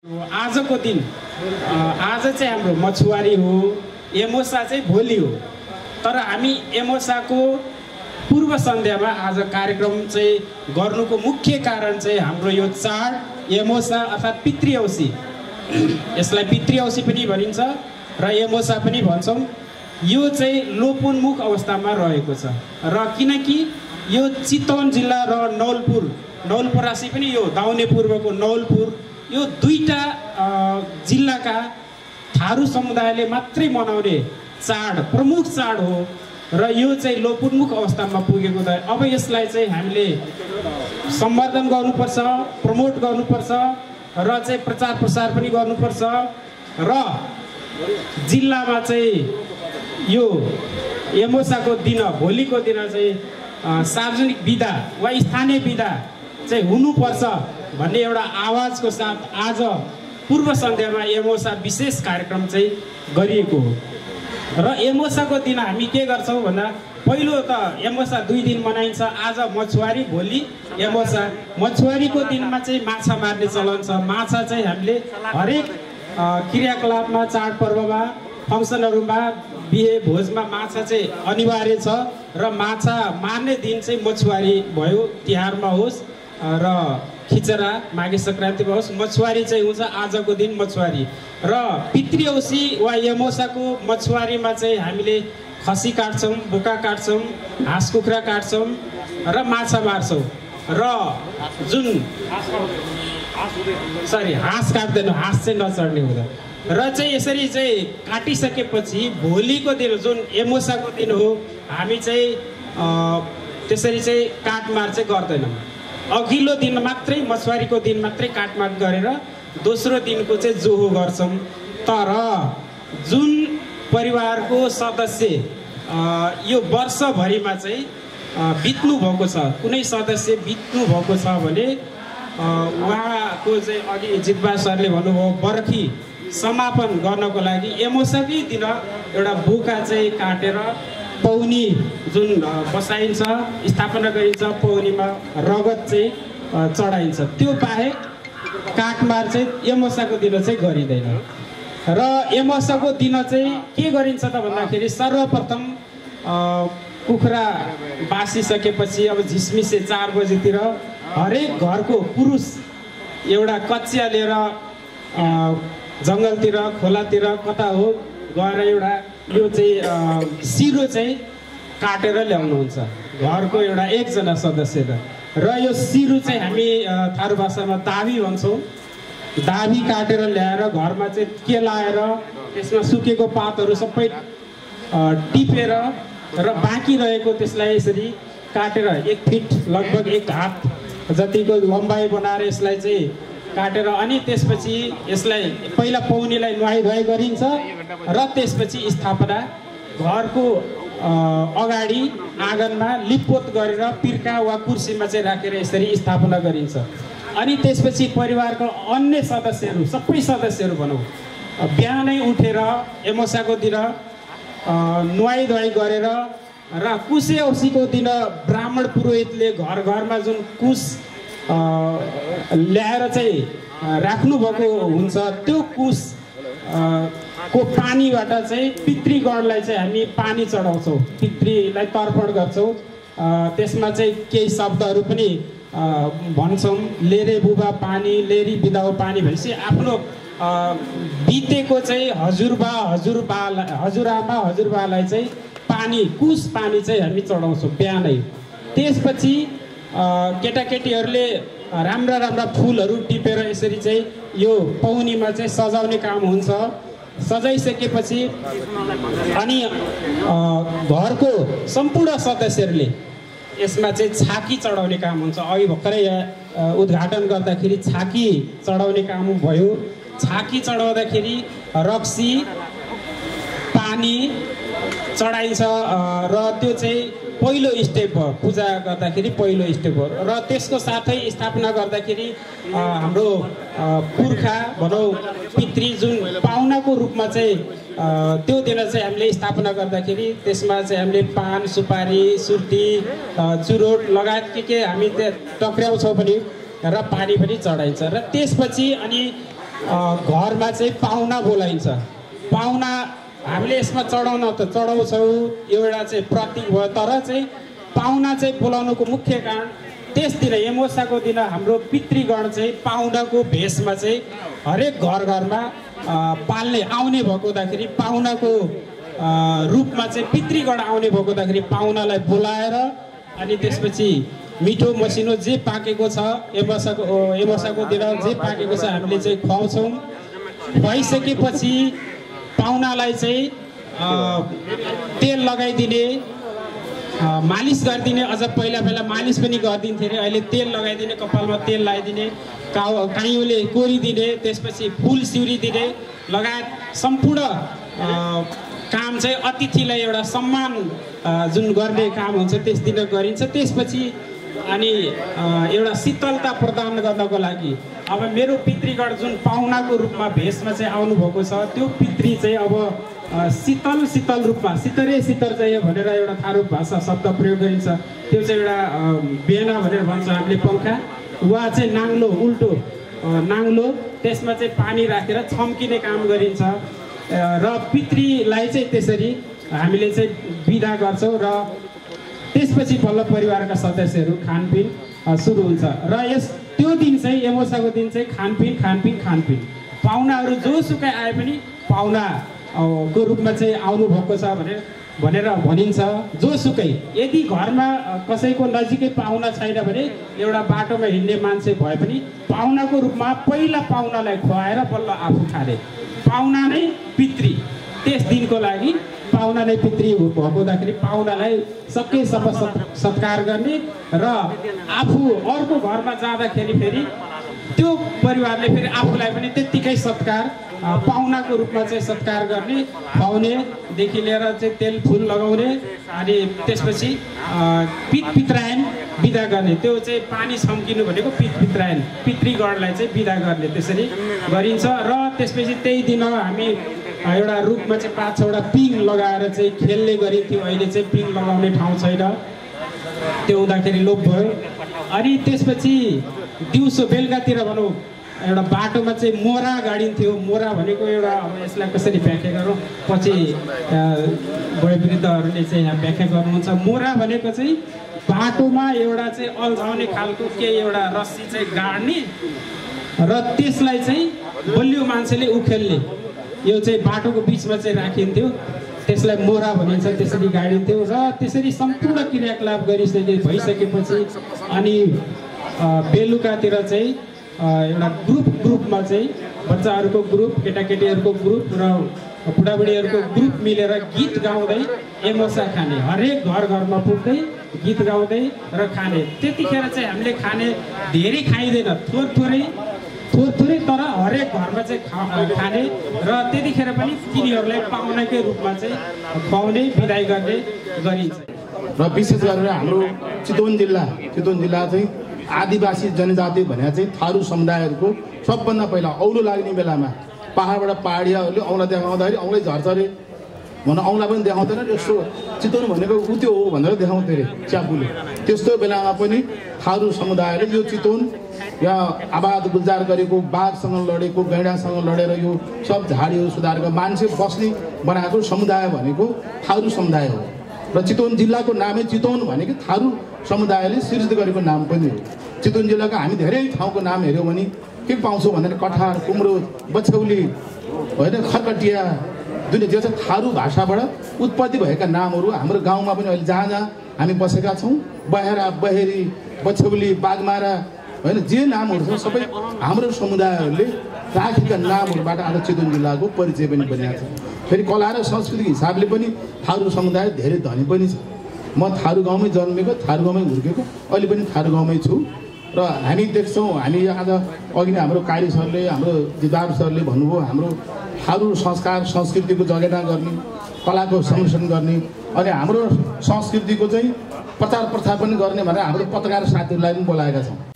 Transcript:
आजको दिन आज चाहिँ हाम्रो मछुवारी हो, एमोसा चाहिँ भोलि हो। तर हामी एमोसाको पूर्व सन्ध्यामा आज कार्यक्रम चाहिँ गर्नुको मुख्य कारण चाहिँ हाम्रो यो चाड एमोसा अर्थात् पितृ औँसी, यसलाई पितृ औँसी पनि भनिन्छ र एमोसा पनि भन्छौँ। यो चाहिँ लोपोन्मुख अवस्थामा रहेको छ र किनकि यो चितवन जिल्ला र नौलपरासी पनि यो दाउने पूर्वको नौलपुर यो दुईटा जिल्लाका थारू समुदायले मात्रै मनाउने चाड प्रमुख चाड हो र यो चाहिँ लोपोन्मुख अवस्थामा पुगेको छ। अब यसलाई चाहिँ हामीले सम्वर्धन गर्नुपर्छ, प्रमोट गर्नुपर्छ र चाहिँ प्रचार प्रसार पनि गर्नुपर्छ र जिल्लामा चाहिँ यो एमोसाको दिन भोलिको दिन चाहिँ सार्वजनिक बिदा वा स्थानीय बिदा चाहिँ हुनुपर्छ भन्ने एउटा आवाजको साथ आज पूर्व सन्ध्यामा एमोसा विशेष कार्यक्रम चाहिँ गरिएको हो। र एमोसाको दिन हामी के गर्छौँ भन्दा पहिलो त एमोसा 2 दिन मनाइन्छ, आज मछुवारी भोलि एमोसा। मछुवारीको दिनमा चाहिँ माछा मार्ने चलन छ। माछा चाहिँ हामीले हरेक क्रियाकलापमा चाडपर्वमा फङ्सनहरूमा बिहे भोजमा माछा चाहिँ अनिवार्य छ र माछा मार्ने दिन चाहिँ मछुवारी भयो। तिहारमा होस् र खिचरा माघे सङ्क्रान्तिमा होस्, मछुवारी चाहिँ हुन्छ आजको दिन मछुवारी। र पितृ औँसी वा एमोसाको मछुवारीमा चाहिँ हामीले खसी काट्छौँ, बोका काट्छौँ, हाँस कुखुरा काट्छौँ र माछा मार्छौँ र जुन हाँस काट्दैनौँ, हाँस चाहिँ नचढ्ने हुँदा र चाहिँ यसरी चाहिँ काटिसकेपछि भोलिको दिन जुन एमोसाको दिन हो हामी चाहिँ त्यसरी चाहिँ काटमार चाहिँ गर्दैनौँ। अघिल्लो दिन मात्रै मछुवारीको दिन मात्रै काटमार गरेर दोस्रो दिनको चाहिँ जोहो गर्छौँ। तर जुन परिवारको सदस्य यो वर्षभरिमा चाहिँ बित्नु भएको छ, कुनै सदस्य बित्नु भएको छ भने उहाँको चाहिँ अघि जितबा सरले भन्नुभयो बर्खी समापन गर्नको लागि एमोसाकै दिन एउटा बोका चाहिँ काटेर पौनी जुन बसाइन्छ, स्थापना गरिन्छ, पौनीमा रगत चाहिँ चढाइन्छ। त्यो बाहेक काटमार चाहिँ एमोसाको दिन चाहिँ गरिँदैन। र एमोसाको दिन चाहिँ के गरिन्छ त भन्दाखेरि सर्वप्रथम कुखुरा बासिसकेपछि अब झिसमिसे 4 बजीतिर हरेक घरको पुरुष एउटा कचिया लिएर जङ्गलतिर खोलातिर कता हो गएर एउटा यो चाहिँ सिरो चाहिँ काटेर ल्याउनुहुन्छ घरको एउटा एकजना सदस्यले। र यो सिरो चाहिँ हामी थारू भाषामा दावी भन्छौँ। दावी काटेर ल्याएर घरमा चाहिँ केलाएर त्यसमा सुकेको पातहरू सबै टिपेर र बाँकी रहेको त्यसलाई यसरी काटेर 1 फिट लगभग 1 हात जतिको लम्बाइ बनाएर यसलाई चाहिँ काटेर अनि त्यसपछि यसलाई पहिला पौनीलाई नुहाइ गरिन्छ र त्यसपछि स्थापना घरको अगाडि आँगनमा लिपपोत गरेर पिर्का वा कुर्सीमा चाहिँ राखेर यसरी स्थापना गरिन्छ। अनि त्यसपछि परिवारको अन्य सदस्यहरू सबै सदस्यहरू भनौँ बिहानै उठेर एमोसाको दिन नुहाइ गरेर र कुशे औँसीको दिन ब्राह्मण पुरोहितले घर घरमा जुन कुश ल्याएर चाहिँ राख्नुभएको हुन्छ त्यो कुश को पानीबाट चाहिँ पितृगणलाई चाहिँ हामी पानी चढाउँछौँ, पितृलाई तर्पण गर्छौँ। त्यसमा चाहिँ केही शब्दहरू पनि भन्छौँ, लेरे बुबा पानी, लेरी बिदाउ पानी भनेपछि आफ्नो बितेको चाहिँ हजुरआमा हजुरबालाई चाहिँ पानी कुश पानी चाहिँ हामी चढाउँछौँ बिहानै। त्यसपछि केटाकेटीहरूले राम्रा फुलहरू टिपेर यसरी चाहिँ यो पौनीमा चाहिँ सजाउने काम हुन्छ। सजाइसकेपछि अनि घरको सम्पूर्ण सदस्यहरूले यसमा चाहिँ छाकी चढाउने काम हुन्छ। अघि भर्खरै उद्घाटन गर्दाखेरि छाकी चढाउने काम भयो। छाकी चढाउँदाखेरि रक्सी पानी चढाइन्छ र त्यो चाहिँ पहिलो स्टेप हो। पूजा गर्दाखेरि पहिलो स्टेप हो र त्यसको साथै स्थापना गर्दाखेरि हाम्रो पुर्खा भनौँ पितृ जुन पाहुनाको रूपमा चाहिँ त्यो दिन चाहिँ हामीले स्थापना गर्दाखेरि त्यसमा चाहिँ हामीले पान सुपारी सुर्ती चुरोट लगायत के हामी टक्र्याउँछौँ पनि र पानी पनि चढाइन्छ। र त्यसपछि अनि घरमा चाहिँ पाहुना बोलाइन्छ। पाहुना हामीले यसमा चढाउन त चढाउँछौँ, एउटा चाहिँ प्रतीक भयो, तर चाहिँ पाहुना चाहिँ बोलाउनुको मुख्य कारण त्यस दिन यमोसाको दिन हाम्रो पितृगण चाहिँ पाहुनाको भेषमा चाहिँ हरेक घर घरमा पाल्ने आउने भएको हुँदाखेरि पाहुनाको रूपमा चाहिँ पितृगण आउने भएको हुँदाखेरि पाहुनालाई बोलाएर अनि त्यसपछि मिठो मसिनो जे पाकेको छ यमोसाको दिन जे पाकेको छ हामीले चाहिँ खुवाउँछौँ। खुवाइसकेपछि पाहुनालाई चाहिँ तेल लगाइदिने, मालिस गरिदिने, अझ पहिला मालिस पनि गरिदिन्थे अरे, अहिले तेल लगाइदिने, कपालमा तेल लगाइदिने, काइँयोले कोरिदिने, त्यसपछि फुल सिउरी दिने लगायत सम्पूर्ण काम चाहिँ अतिथिलाई एउटा सम्मान जुन गर्ने काम हुन्छ त्यस दिन गरिन्छ। त्यसपछि अनि एउटा शीतलता प्रदान गर्नको लागि अब मेरो पितृगण जुन पाहुनाको रूपमा भेषमा चाहिँ आउनुभएको छ त्यो पितृ चाहिँ अब शीतल रूपमा शीतरे शीतल चाहियो भनेर एउटा थारू भाषा शब्द प्रयोग गरिन्छ। त्यो चाहिँ एउटा बेना भनेर भन्छ हामीले पङ्खा, वा चाहिँ नाङ्लो, उल्टो नाङ्लो, त्यसमा चाहिँ पानी राखेर छम्किने काम गरिन्छ र पितृलाई चाहिँ त्यसरी हामीले चाहिँ बिदा गर्छौँ र त्यसपछि बल्ल परिवारका सदस्यहरू खानपिन सुरु हुन्छ। र त्यो दिन चाहिँ यमोसाको दिन चाहिँ खानपिन पाहुनाहरू जोसुकै आए पनि पाहुना को रूपमा चाहिँ आउनुभएको छ भनेर भनिन्छ। जोसुकै यदि घरमा कसैको नजिकै पाहुना छैन भने एउटा बाटोमा हिँड्ने मान्छे भए पनि पाहुनाको रूपमा पहिला पाहुनालाई खुवाएर बल्ल आफू खाने, पाहुना नै पितृ। त्यस दिनको लागि पाहुना नै पितृ भएको हुँदाखेरि पाहुनालाई सकेसम्म सत्कार गर्ने र आफू अर्को घरमा जाँदाखेरि फेरि त्यो परिवारले फेरि आफूलाई पनि त्यत्तिकै सत्कार पाहुनाको रूपमा चाहिँ सत्कार गर्ने, खुवाउनेदेखि लिएर चाहिँ तेल फुल लगाउने अनि त्यसपछि पितृयान बिदा गर्ने। त्यो चाहिँ पानी छम्किनु भनेको पितृयान, पितृगणलाई चाहिँ बिदा गर्ने त्यसरी गरिन्छ। र त्यसपछि त्यही दिन हामी एउटा रूपमा चाहिँ 5-6वटा पिङ लगाएर चाहिँ खेल्ने गरिन्थ्यो। अहिले चाहिँ पिङ लगाउने ठाउँ छैन, त्यो हुँदाखेरि लोप भयो। अनि त्यसपछि दिउँसो बेलुकातिर भनौँ एउटा बाटोमा चाहिँ मोरा गाडिन्थ्यो। मोरा भनेको एउटा अब यसलाई कसरी व्याख्या गरौँ, पछि वयोवृद्धहरूले चाहिँ यहाँ व्याख्या गर्नुहुन्छ। मोरा भनेको चाहिँ बाटोमा एउटा चाहिँ अल्झाउने खालको केही एउटा रस्सी चाहिँ गाड्ने र त्यसलाई चाहिँ बलियो मान्छेले उखेल्ने, यो चाहिँ बाटोको बिचमा चाहिँ राखिन्थ्यो, त्यसलाई मोरा भनिन्छ। त्यसरी गाडिन्थ्यो र त्यसरी सम्पूर्ण क्रियाकलाप भइसकेपछि अनि बेलुकातिर चाहिँ एउटा ग्रुपमा चाहिँ बच्चाहरूको ग्रुप, केटाकेटीहरूको ग्रुप र बुढाबुढीहरूको ग्रुप मिलेर गीत गाउँदै यमोसा खाने, हरेक घरमा पुग्दै गीत गाउँदै र खाने। त्यतिखेर चाहिँ हामीले खाने धेरै खाइँदैन, थोरै तर हरेक घरमा चाहिँ खाने र त्यतिखेर पनि तिनीहरूलाई पाहुनाकै रूपमा चाहिँ खुवाउने, बिदाई गर्ने गरिन्छ। र विशेष गरेर हाम्रो चितवन जिल्ला चाहिँ आदिवासी जनजाति भनेर चाहिँ थारू समुदायहरूको सबभन्दा पहिला औलो लाग्ने बेलामा पहाडबाट पहाडियाहरूले औँला देखाउँदाखेरि औँलै झर्छ अरे भनेर औँला पनि देखाउँदैन, यसो चितवन भनेको उत्यो हो भनेर देखाउँथ्यो अरे च्यापुले। त्यस्तो बेलामा पनि थारू समुदायले यो चितवन या आबाद गुल्जार गरेको, बाघसँग लडेको, गैँडासँग लडेर यो सब झाडीहरू सुधारेको मान्छे बस्ने बनाएको समुदाय भनेको थारू समुदाय हो। र चितवन जिल्लाको नामै चितवन भनेको थारू समुदायले सृजित गरेको नाम पनि हो। चितवन जिल्लाको हामी धेरै ठाउँको नाम हेऱ्यौँ भने के पाउँछौँ भन्दाखेरि कठार, कुम्रो, बछौली होइन, खरकटिया, दुई जो चाहिँ थारू भाषाबाट उत्पत्ति भएका नामहरू हाम्रो गाउँमा पनि अहिले जहाँ हामी बसेका छौँ, बहेरा, बहेरी, बछौली, बागमारा होइन, जे नामहरू छ सबै हाम्रो समुदायहरूले राखेका नामहरूबाट आज चितवन जिल्लाको परिचय पनि बनिएको छ। फेरि कला र संस्कृतिको हिसाबले पनि थारू समुदाय धेरै धनी पनि छ। म थारू गाउँमै जन्मेको, थारू गाउँमै हुर्केको, अहिले पनि थारू गाउँमै छु। र हामी देख्छौँ, हामी आज अघि नै हाम्रो कार्य सरले, हाम्रो दिदार सरले भन्नुभयो, हाम्रो थारू संस्कार संस्कृतिको जगेर्ना गर्ने, कलाको संरक्षण गर्ने अनि हाम्रो संस्कृतिको चाहिँ प्रचार प्रसार पनि गर्ने भनेर हाम्रो पत्रकार साथीहरूलाई पनि बोलाएका छौँ।